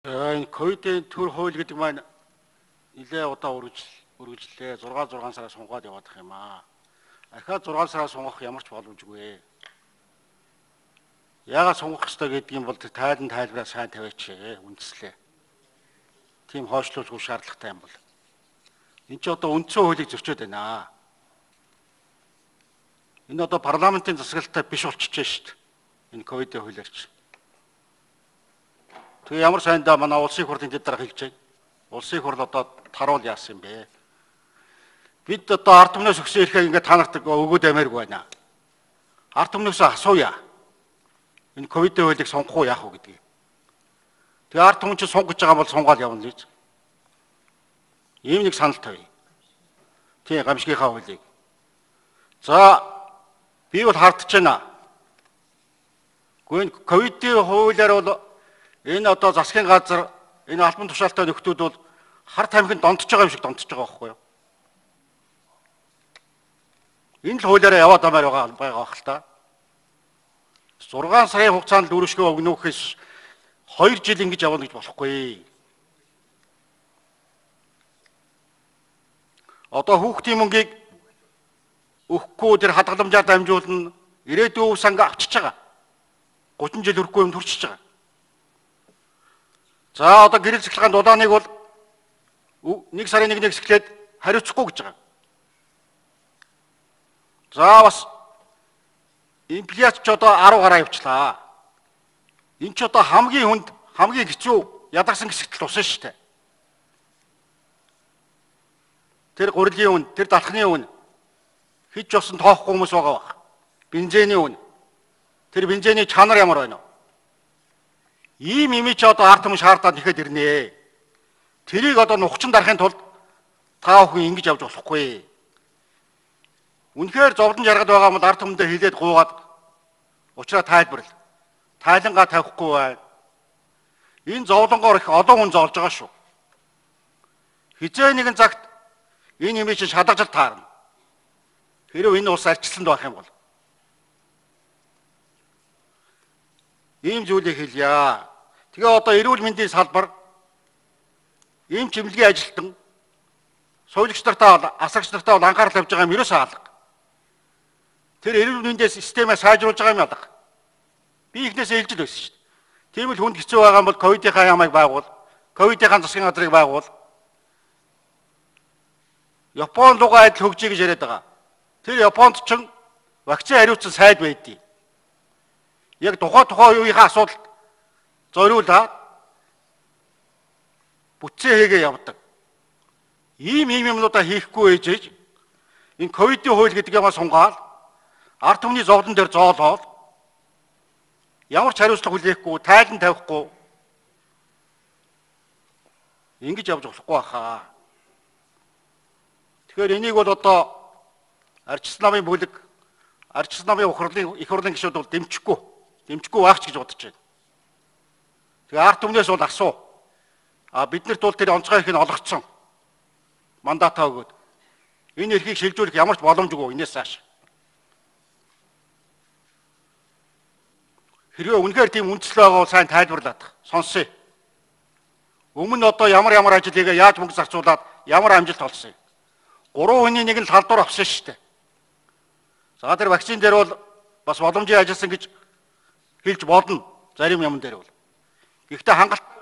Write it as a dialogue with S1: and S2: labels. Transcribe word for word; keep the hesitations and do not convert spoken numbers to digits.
S1: Энэ ковидын төр хууль гэдэг маань нэлээ удаа үргэлжлээ. зургаан зургаан сараа сунгаад яваадах юм аа. Ахаад зургаан сараа сунгах ямар ч боломжгүй. Яагаад сунгах ёстой гэдгийг бол тайлан тайлбараа сайн тавиач үндэслээ. Тийм хойшлуулгүй шаардлагатай юм бол. Энд ч одоо үндсэн хуулийг зөрчөөд байна. Энэ одоо парламентын засаглалтай биш болчихжээ шүү дээ. Энэ ковидын хуулиарч. Тэгээ ямар сайндаа манай улсын хурлын дэд дарга хэлж байна. Улсын хурл одоо таруул яасан юм бэ? Бид одоо ард түмнээс өгсөн ирэхээ ингээд та нарт өгөөд амиаргүй байна. Ард түмнээс асууя. Энэ ковидын хуулийг сонгох уу яах вэ гэдгийг. Тэгээ ард түмэн чинь сунгаж байгаа бол сунгаал явна л гэж. Ийм нэг санал тавь. Тийм гамшигийнхаа хуулийг. За би бол хардж байна. Гэхдээ ковидын хуулиар бол энэ одоо засгийн газар энэ албан тушаалтай нөхдүүд бол хар тамхинд донтож байгаа юм шиг донтож байгаа байхгүй юу? Энэ л хуулиараа яваад амаар байгаа байгаа хэл та. зургаан сарын хугацаанд дөрөвшгөө өгнө гэхээс хоёр жил ингэж явна гэж болохгүй. Одоо хүүхдийн мөнгийг өгөхгүй тэр хадгаламжаар дамжуулна ирээдүйн санга авчиж байгаа. гучин жил өрөхгүй юм төрчиж байгаа. За одоо гэрэл цэцлэгаан дулааныг бол нэг сарын нэгнээс эхлээд хариуцахгүй гэж байгаа. За бас инфляц ч одоо арав гараа явчлаа. Энэ ч одоо хамгийн хүнд хамгийн хэцүү ядарсан хэсэгт л усан шүү дээ. Тэр гурилын үн, тэр далхны үн хич жосон тоохгүй хүмүүс байгаа баг. Бензиний үн. Тэр бензиний чанар ямар байна вэ? Ийм имиж одоо ард түмэн шаардаад ихэд ирнэ. Тэрийг одоо нухчин дарахын тулд та бүхэн ингэж явж болохгүй. Үнэхээр зовлон жаргал байгаа бол ард түмэндээ хилээд гуугаад учраа тайлбарл. Тайлангаа тавихгүй байна. Энэ зовлонгоор их олон хүн зовлж байгаа шүү. Хизээ нэгэн цагт энэ имиж шалгажил таарна. Хэрэв энэ ус арчилсан байх юм бол ийм зүйлийг хэлье. Тэгээ одоо эрүүл мэндийн салбар ийм чимлэгийн ажилтан сувилагч нартаа асрагч нартаа бол анхаарал тавьж байгаа юм ерөөсөө алга. Тэр эрүүл мэндийн системээ сайжруулж байгаа юм алга. Би ихнээсээ хэлж л байсан шүү дээ. Тийм л хүнд хэцүү байгаа юм бол ковидынхаа ямайг байгуул, ковидынхаа засгийн газрыг байгуул. Япон руугаа адил хөгжиж гэж яриад байгаа. Тэр Японд ч вакцины хариуцсан сайд байдгийг. Яг тухай тухай үеийнхээ асуудалд зориулаад бүтцээ хийгээ явдаг. Ийм ийм юмнуудаа хийхгүй ээжэж энэ ковидын хууль гэдэг юмаа сунгаал ард түмний зовлон дээр зоолоод ямар ч хариуцлага хүлээхгүй, тайлан тавихгүй ингэж явж болохгүй хаа. Тэгэхээр энийг бол одоо арчсан намын бүлэг, арчсан намын ухрлын их хурлын гишүүд бол дэмжихгүй, дэмжихгүй багч гэж бодож байна. Тэгээ ард түмнээс бол асуу. А биднэрт бол тэр онцгой их нь олгоцсон. Мандатаа өгөөд. Энэ эрхийг шилжүүлэх ямар ч боломжгүй энэс цааш. Хэрвээ үнэхээр тийм үндэслэл байгаа бол сайн тайлбарлаад сонсъё. Өмнө одоо ямар ямар ажил хийгээ яаж мөнгө зарцуулаад ямар амжилт олсон юм. Гурван хүний нэг нь халдвар авсан шүү дээ. За тэр вакцин дээр бол бас боломжийн ажилласан гэж хэлж болно. Зарим юм дээр бол. Гэхдээ хангалт